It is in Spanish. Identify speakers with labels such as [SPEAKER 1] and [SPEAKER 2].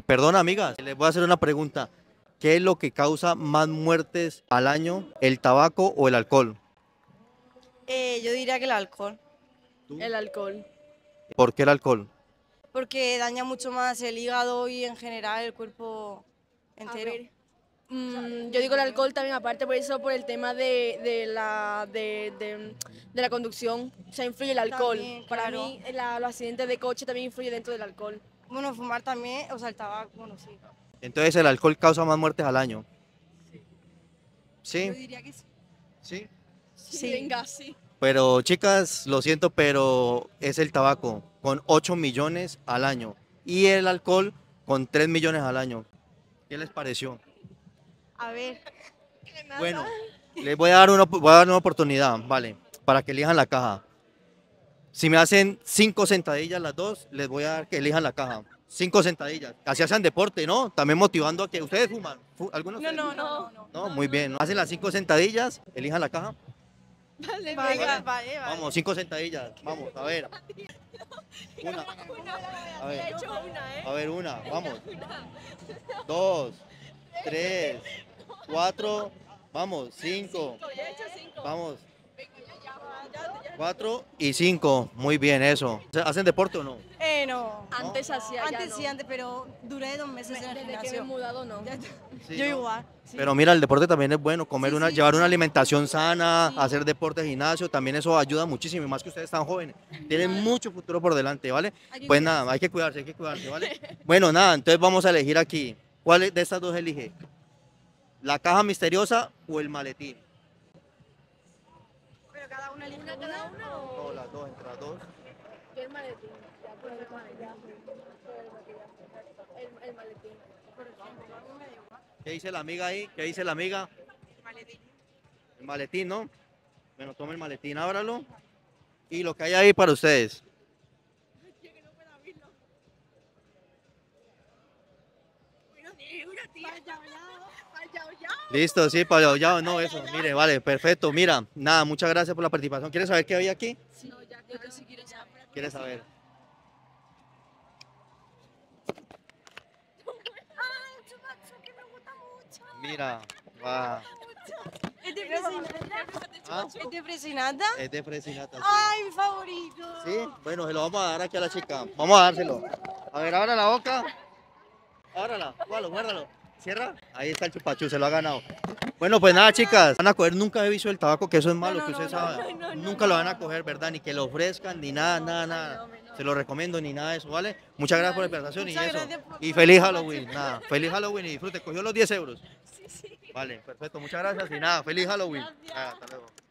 [SPEAKER 1] Perdón, amigas, les voy a hacer una pregunta. ¿Qué es lo que causa más muertes al año, el tabaco o el alcohol?
[SPEAKER 2] Yo diría que el alcohol,
[SPEAKER 3] El alcohol.
[SPEAKER 1] ¿Por qué el alcohol?
[SPEAKER 2] porque daña mucho más el hígado y en general el cuerpo
[SPEAKER 3] A
[SPEAKER 2] entero.
[SPEAKER 3] ver, yo digo el alcohol también, aparte por eso, por el tema de la conducción. O sea, influye el alcohol.
[SPEAKER 2] También,
[SPEAKER 3] Para
[SPEAKER 2] claro.
[SPEAKER 3] mí, los accidentes de coche también influye dentro del alcohol.
[SPEAKER 2] Bueno, fumar también, o sea, el tabaco, bueno, sí.
[SPEAKER 1] Entonces el alcohol causa más muertes al año.
[SPEAKER 2] Yo
[SPEAKER 1] Sí,
[SPEAKER 2] diría que sí.
[SPEAKER 1] sí.
[SPEAKER 3] Sí, venga, sí.
[SPEAKER 1] Pero chicas, lo siento, pero es el tabaco con 8 millones al año y el alcohol con 3 millones al año. ¿Qué les pareció?
[SPEAKER 2] A ver,
[SPEAKER 1] Bueno, les voy a dar una oportunidad, vale, para que elijan la caja. Si me hacen 5 sentadillas las dos, les voy a dar que elijan la caja. 5 sentadillas. Así hacen deporte, ¿no? También motivando a que ustedes fuman. ¿Algunos de ustedes fuman?
[SPEAKER 2] no.
[SPEAKER 1] No, muy bien. Hacen las 5 sentadillas, elijan la caja.
[SPEAKER 3] Vale,
[SPEAKER 2] Vale,
[SPEAKER 3] venga.
[SPEAKER 2] vale.
[SPEAKER 1] Vamos, 5 sentadillas. Vamos, a ver. Una. A
[SPEAKER 3] He
[SPEAKER 1] ver,
[SPEAKER 3] hecho una, ¿eh?
[SPEAKER 1] a ver, una. Vamos. 2, 3, 4. Vamos, 5.
[SPEAKER 3] Ya he hecho 5.
[SPEAKER 1] Vamos. 4 y 5. Muy bien, eso. ¿Hacen deporte o no?
[SPEAKER 2] No.
[SPEAKER 3] Antes hacía, ya
[SPEAKER 2] Antes
[SPEAKER 3] no.
[SPEAKER 2] sí, antes, pero duré 2 meses en el
[SPEAKER 3] Desde que me he
[SPEAKER 2] gimnasio.
[SPEAKER 3] mudado, no.
[SPEAKER 1] Sí,
[SPEAKER 2] Yo
[SPEAKER 1] ¿no?
[SPEAKER 2] igual. Sí.
[SPEAKER 1] Pero mira, el deporte también es bueno,
[SPEAKER 2] Sí, sí,
[SPEAKER 1] llevar una
[SPEAKER 2] sí.
[SPEAKER 1] alimentación sana,
[SPEAKER 2] Sí.
[SPEAKER 1] hacer deporte, gimnasio, también eso ayuda muchísimo, y más que ustedes están jóvenes, tienen mucho futuro por delante, ¿vale?
[SPEAKER 2] Hay que
[SPEAKER 1] Pues
[SPEAKER 2] cuidarse.
[SPEAKER 1] nada, hay que cuidarse, ¿vale? Bueno, nada, entonces vamos a elegir aquí. ¿Cuál de estas dos elige? ¿La caja misteriosa o el maletín?
[SPEAKER 2] Pero cada una elige
[SPEAKER 3] ¿Una cada una
[SPEAKER 1] No,
[SPEAKER 3] o...?
[SPEAKER 1] las dos, entre las dos.
[SPEAKER 3] Yo el maletín. Ya, por el maquillaje. Por el maquillaje. El maletín.
[SPEAKER 2] Por ejemplo, a mí me da igual.
[SPEAKER 1] ¿Qué dice la amiga ahí? ¿Qué dice la amiga? El maletín, ¿no? Bueno, tome el maletín, ábralo. Y lo que hay ahí para ustedes. Listo, sí, para ya no eso. Mire, vale, perfecto. Mira, nada, muchas gracias por la participación. ¿Quieres saber qué hay aquí?
[SPEAKER 3] No, ya, yo sí quiero saber.
[SPEAKER 1] ¿Quieres saber? Mira, va.
[SPEAKER 2] ¿Es de fresinata?
[SPEAKER 1] Ah,
[SPEAKER 2] ¿Es de fresinata?
[SPEAKER 1] es de fresinata. Sí.
[SPEAKER 2] ¡Ay, mi favorito!
[SPEAKER 1] Sí, bueno, se lo vamos a dar aquí a la chica. Vamos a dárselo. A ver, abra la boca. Ábrala, guárdalo. Cierra. Ahí está el chupachú, se lo ha ganado. Bueno, pues nada, chicas. Van a coger nunca he visto el tabaco, que eso es malo,
[SPEAKER 2] No,
[SPEAKER 1] que
[SPEAKER 2] no,
[SPEAKER 1] usted
[SPEAKER 2] no,
[SPEAKER 1] sabe. Nunca lo van a coger, ¿verdad? Ni que lo ofrezcan, ni nada. Se lo recomiendo, ni nada de eso, ¿vale? Muchas gracias por la presentación y
[SPEAKER 2] Muchas
[SPEAKER 1] eso.
[SPEAKER 2] gracias por-
[SPEAKER 1] Y
[SPEAKER 2] por
[SPEAKER 1] feliz
[SPEAKER 2] la
[SPEAKER 1] Halloween, nada. Feliz Halloween y disfrute. Cogió los 10 euros. Vale, perfecto. Muchas gracias y nada. Feliz Halloween. Nada, hasta luego.